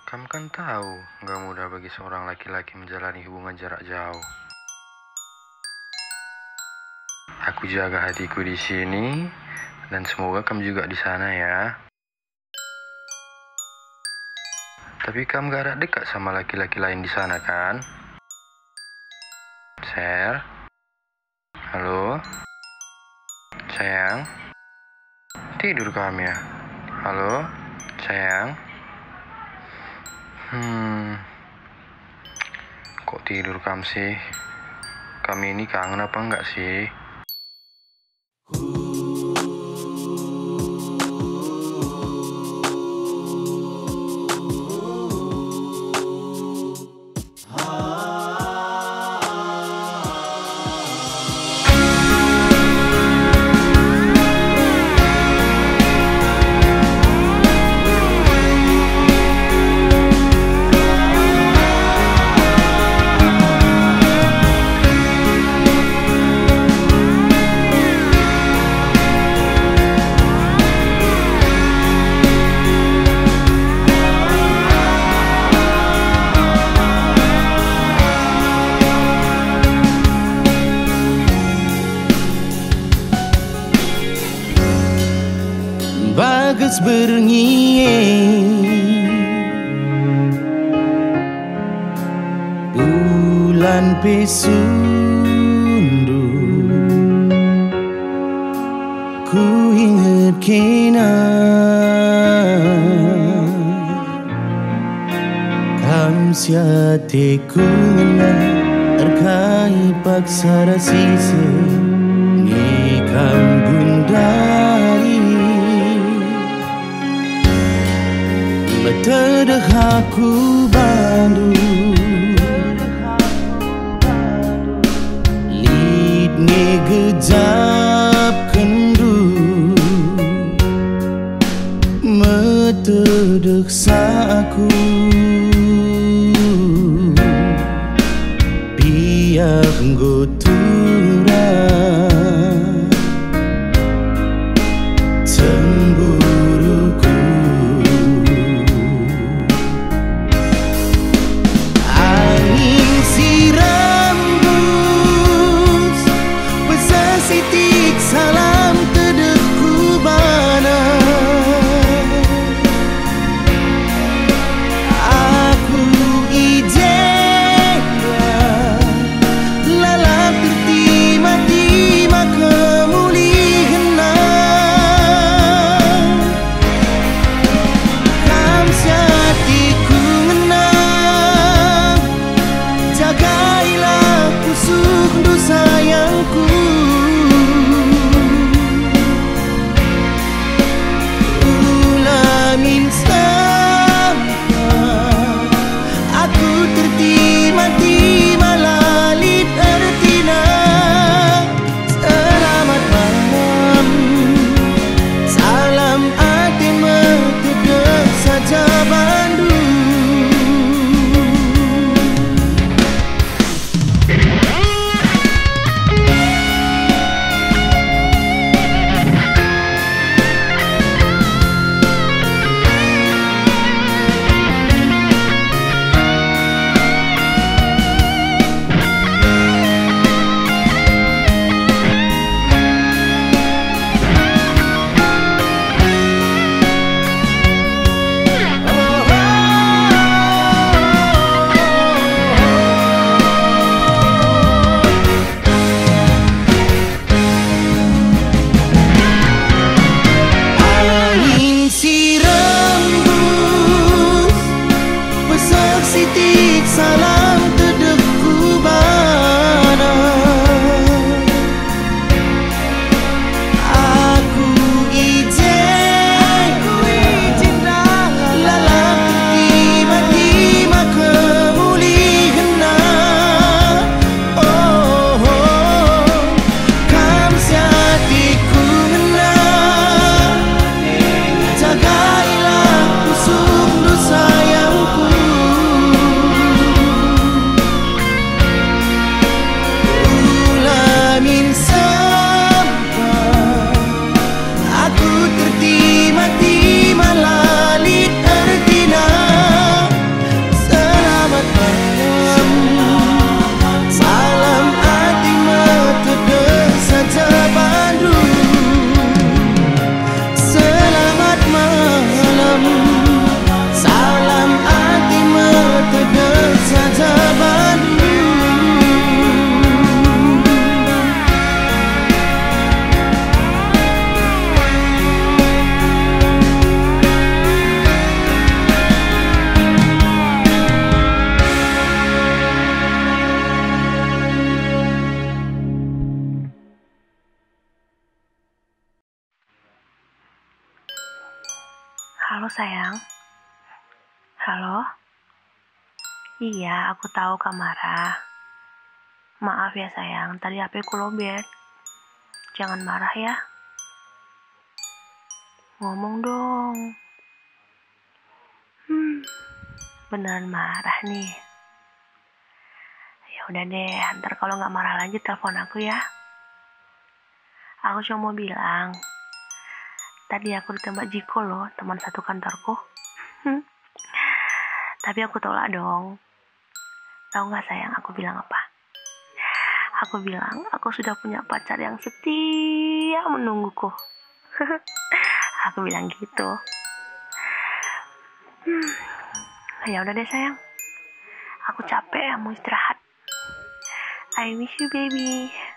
Kamu kan tahu, gak mudah bagi seorang laki-laki menjalani hubungan jarak jauh. Aku jaga hatiku di sini, dan semoga kamu juga di sana ya. Tapi kamu gak ada dekat sama laki-laki lain di sana kan? Sel? Halo? Sayang? Tidur kamu ya? Halo? Sayang? Kok tidur kamu sih? Kami ini kangen apa enggak sih? Bagus bernyiing bulan pesundu, ku ingat kena kam siate ku ngena terkai paksa rasise ngekam bundari Betedek aku bandu Lid ni gejap kendu Metedek saku Biar gotura Cemburuku salam tedekku bana aku ijenya lalap tertima-tima kemulihan kam siatiku ngenang jagailah kusuk sayangku Halo sayang. Halo. Iya, aku tahu Kak marah. Maaf ya sayang, tadi HP ku lowbat. Jangan marah ya. Ngomong dong. Beneran marah nih. Ya udah deh, ntar kalau nggak marah lagi telepon aku ya. Aku cuma mau bilang, tadi aku ditembak Jiko loh, teman satu kantorku. Tapi aku tolak dong. Tahu nggak sayang, aku bilang apa? Aku bilang, aku sudah punya pacar yang setia menungguku. Aku bilang gitu. Ya udah deh sayang. Aku capek, mau istirahat. I miss you baby.